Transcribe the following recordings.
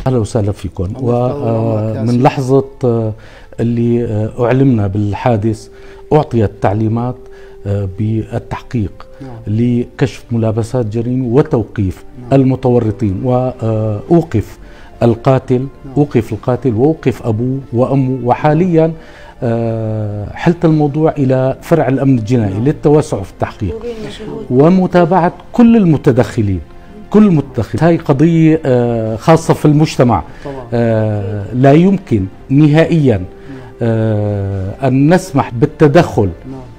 أهلا وسهلا فيكم. ومن لحظة اللي أعلمنا بالحادث أعطيت تعليمات بالتحقيق لكشف ملابسات جريمة وتوقيف المتورطين، وأوقف القاتل، أوقف القاتل وأوقف أبوه وأمه، وحاليا حلت الموضوع إلى فرع الأمن الجنائي للتوسع في التحقيق ومتابعة كل المتدخلين. كل متدخل. هاي قضية خاصة في المجتمع، لا يمكن نهائيا أن نسمح بالتدخل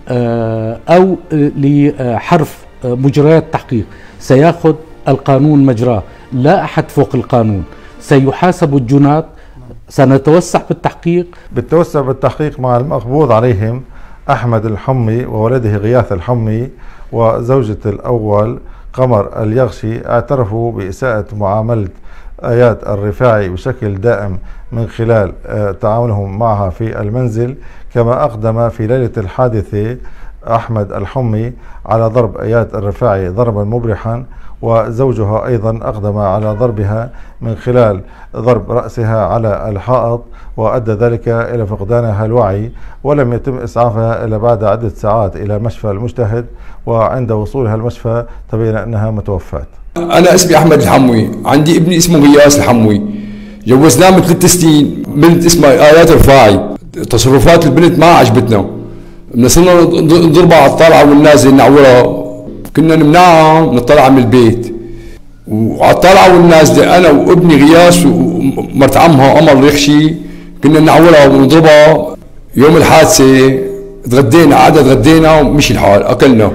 أو لحرف مجريات التحقيق. سيأخذ القانون مجراه، لا أحد فوق القانون، سيحاسب الجنات. سنتوسع بالتحقيق. بالتوسع بالتحقيق مع المقبوض عليهم أحمد الحمي وولده غياث الحمي وزوجة الأول قمر اليغشي، اعترفوا بإساءة معاملة آيات الرفاعي بشكل دائم من خلال تعاونهم معها في المنزل. كما أقدم في ليلة الحادثة أحمد الحمي على ضرب آيات الرفاعي ضربا مبرحا، وزوجها أيضا أقدم على ضربها من خلال ضرب رأسها على الحائط، وأدى ذلك إلى فقدانها الوعي، ولم يتم إسعافها إلا بعد عدة ساعات إلى مشفى المجتهد، وعند وصولها المشفى تبين أنها متوفاة. أنا اسمي أحمد الحموي، عندي ابني اسمه غياث الحموي، جوزناه من 3 سنين، بنت اسمها آيات الرفاعي. تصرفات البنت ما عجبتنا، صرنا نضربها على الطالعة والنازل، نعورها، كنا نمنعها من الطلعة من البيت، وعلى الطلعة والنازلة أنا وابني غياث ومرت عمها قمر اليغشي كنا نعورها ونضربها. يوم الحادثة تغدينا، عادة تغدينا ومشي الحال، أكلنا،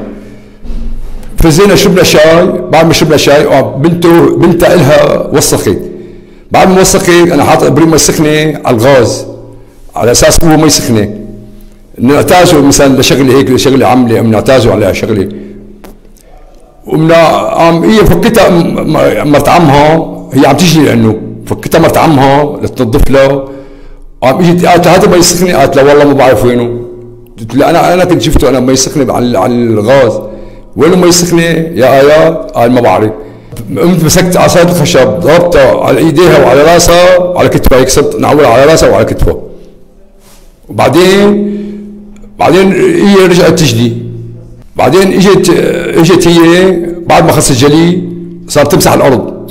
فزينا شربنا شاي. بعد ما شربنا شاي بنتها إلها وسخت. بعد ما وسخت أنا حاطط إبريق مي سخنة على الغاز على أساس هو مي سخنة نعتازه مثلا لشغلة هيك، لشغلة عملة نعتازه عليها شغلة. هي فكتها مرت عمها، هي عم تجري لأنه فكتها مرت عمها لتنظف لها. قام اجت قالت هذا مي سخنة، قالت لا والله ما بعرف وينه. قلت لا أنا كنت شفته أنا مي سخنة على الغاز. وين مي سخنة يا آيات؟ قال ما بعرف. قمت مسكت عصاية الخشب ضربتها على ايديها وعلى راسها وعلى كتفها، هيك صرت نعورها على راسها وعلى كتفها. وبعدين هي رجعت تجلي. بعدين اجت هي بعد ما خلصت جلي صارت تمسح الارض،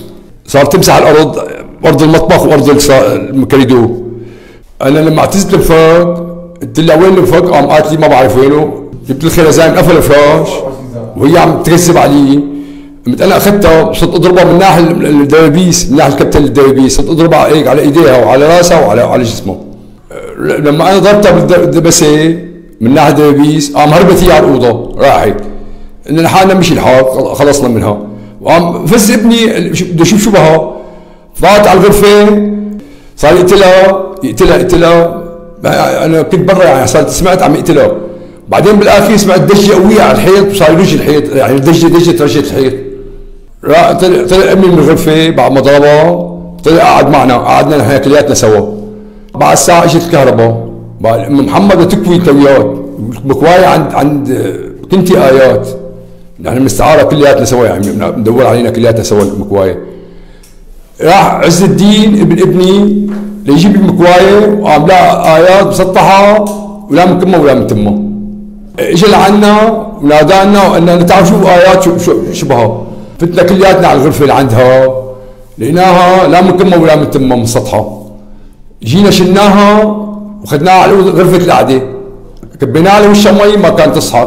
ارض المطبخ وارض الكريدور. انا لما اعتزت الفرق قلت لها وين الفرق؟ قام قالت لي ما بعرف وينه. جبت الخرزان قفل الفراش وهي عم تكذب علي. قمت انا اخذتها وصرت اضربها من ناحيه الدبابيس، من ناحيه كبتة الدبابيس، صرت اضربها هيك على ايديها وعلى راسها وعلى جسمها. لما انا ضربتها بالدبسه من ناحيه الدبابيس قام هربت هي على الاوضه راحت. ان حالنا مشي الحال، خلصنا منها. وقام فز ابني بده يشوف شو بها، فات على الغرفه صار يقتلها. انا كنت برا يعني صارت سمعت عم يقتلها. بعدين بالاخير سمعت دجه قويه على الحيط وصار يرج الحيط، يعني دجه رجت الحيط. طلع ابني من الغرفه بعد ما ضربها، طلع قعد معنا، قعدنا نحن كلياتنا سوا. بعد ساعه اجت الكهرباء، ام محمد تكوي تويات مكوايه عند كنتي آيات، نحن مستعاره كلياتنا سوا، يعني مدور علينا كلياتنا سوا المكوايه. راح عز الدين ابن ابني ليجيب المكوايه وقام لا آيات مسطحه ولا من كمه ولا من تمه. اجى لعنا ونادانا وقال تعالوا شوفوا آيات شو بها. فتنا كلياتنا على الغرفه اللي عندها، لقيناها لا من كمه ولا من تمه مسطحه. جينا شلناها وخذناها على غرفه القعده، كبينا على وشها مي ما كانت تصحى،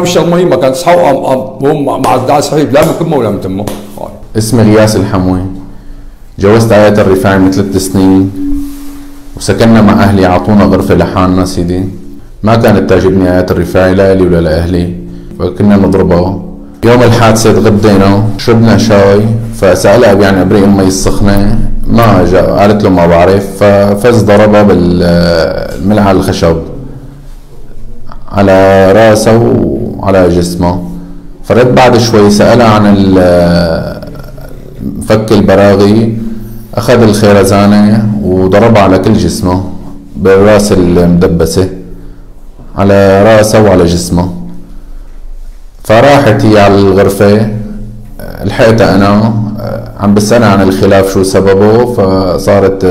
وهم مع الدعاء صحيح لا من كمه ولا من تمه. اسمي غياث الحموي، جوزت آيات الرفاعي من 3 سنين وسكننا مع أهلي، عطونا غرفة لحالنا سيدي. ما كانت تعجبني آيات الرفاعي لا لي ولا لأهلي، فكنا نضربها. يوم الحادثة تغدينا شربنا شاي، فسألها يعني ابريق المي السخنة، ما جاء، قالت له ما بعرف، ففز ضربها بالملعقة الخشب على راسها وعلى جسمها. فرد بعد شوي سألها عن فك البراغي، أخذ الخيرزانة وضربها على كل جسمه بالراس المدبسة على راسها وعلى جسمه. فراحت هي على الغرفة، لحقتها أنا، عم بسألني عن الخلاف شو سببه، فصارت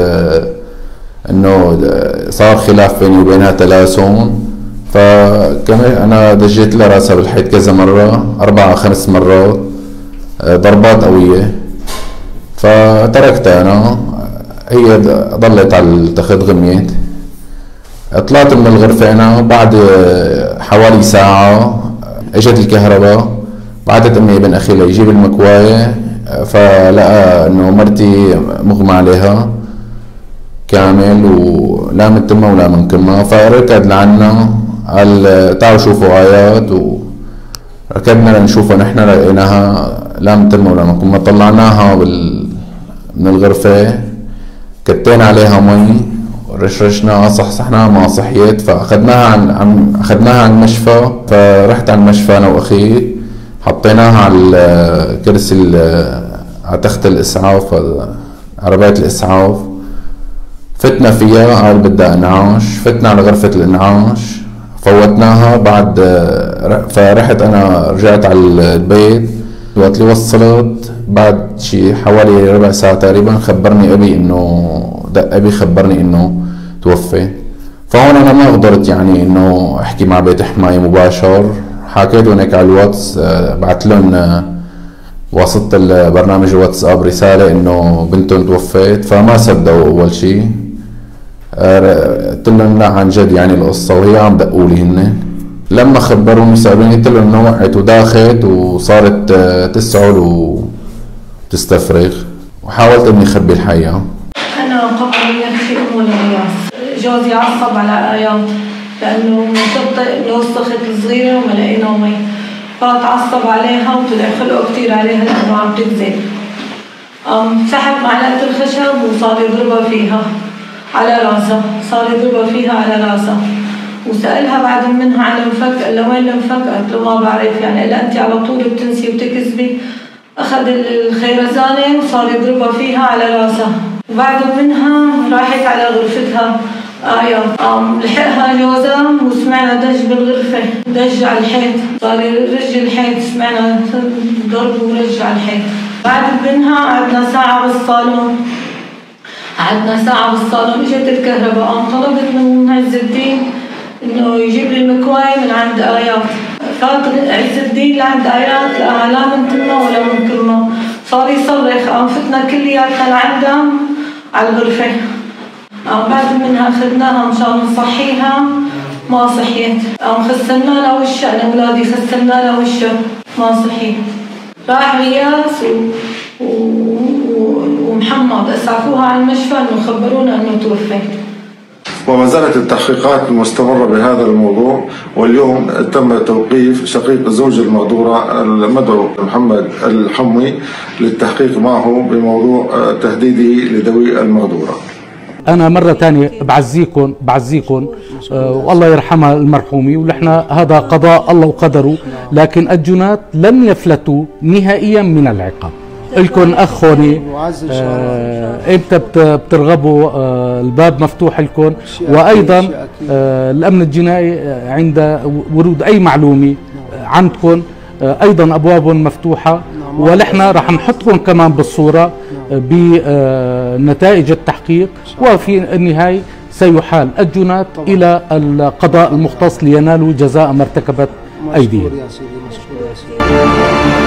انه صار خلاف بيني وبينها تلاسن، فكمان انا دجيت لها راسها بالحيط كذا مرة 4 5 مرات ضربات قوية، فتركتها انا، هي ضلت على التخت غميت. طلعت من الغرفة انا بعد حوالي ساعة، اجت الكهرباء، بعتت امي ابن اخي ليجيب المكواية، فلقى انه مرتي مغمى عليها كامل ولا من تمها ولا من كمها، فركض لعنا قال تعالوا شوفوا آيات، وركضنا لنشوفها، نحن لقيناها لا من تمها ولا من كمها. طلعناها من الغرفة، كتينا عليها مي ورشرشناها، صحصحناها ما صحيت، فاخذناها عن المشفى. فرحت على المشفى انا واخي، حطيناها على الكرسي على تخت الاسعاف، عربية الاسعاف، فتنا فيها، قال بدها انعاش، فتنا على غرفة الانعاش، فوتناها. بعد فرحت انا رجعت على البيت، وقت اللي وصلت بعد شي حوالي ربع ساعة تقريبا خبرني ابي انه دق ابي، خبرني انه توفى. فهون انا ما قدرت يعني انه احكي مع بيت حماية مباشر، حكيت هناك على الواتس، بعت لهم واسطة البرنامج الواتساب رسالة انه بنتهم توفت، فما صدقوا اول شي. قلت لهم لا عن جد يعني القصة، وهي عم دقولي هن. لما خبروني سألوني، قلت لهم انه وقعت وداخت وصارت تسعل وتستفرغ، وحاولت اني اخبي الحقيقة. انا قبل ما في ام الغياث، جوزي عصب على آيات لانه انه وسخت الصغيرة وما لقينا مي، فتعصب عليها وطلع خلقه كثير عليها لانه عم تكذب. سحب معلقة الخشب وصار يضربها فيها على راسها، صار يضربها فيها على راسها، وسألها بعد منها عن المفك، قال لها وين المفك؟ قالت له ما بعرف، يعني قال أنت على طول بتنسي وبتكذبي. أخذ الخيرزانة وصار يضربها فيها على راسها، وبعد منها راحت على غرفتها لحقها جوزها، وسمعنا دج بالغرفة، دج على الحيط، صار يرج الحيط، سمعنا ضرب ورج على الحيط. بعد منها قعدنا ساعة بالصالون، اجت الكهرباء، طلبت من عز الدين انه يجيب لي المكواية من عند آيات. فات عز الدين لعند آيات، لا من تمه ولا من كمه، صار يصرخ، فتنا كلياتنا لعندها على الغرفة. بعد منها اخذناها مشان نصحيها، ما صحيت. خسلنا لها وشها، انا اولادي خسلنا لها وشها، ما صحيت. راح غياث ومحمد اسعفوها على المشفى، انه خبرونا انه توفيت. وما زالت التحقيقات المستمرة بهذا الموضوع، واليوم تم توقيف شقيق زوج المغدورة المدعو محمد الحموي للتحقيق معه بموضوع تهديده لذوي المغدورة. أنا مرة تانية بعزيكم والله يرحمها المرحومة، ونحن هذا قضاء الله وقدره، لكن الجنات لن يفلتوا نهائيا من العقاب. لكم أخ هوني، امتى بترغبوا الباب مفتوح لكم، وأيضا الأمن الجنائي عند ورود أي معلومة عندكم أيضا أبواب مفتوحة، ونحن رح نحطكم كمان بالصورة بنتائج التحقيق، وفي النهاية سيحال الجنات إلى القضاء المختص لينالوا جزاء ما ارتكبت أيديهم.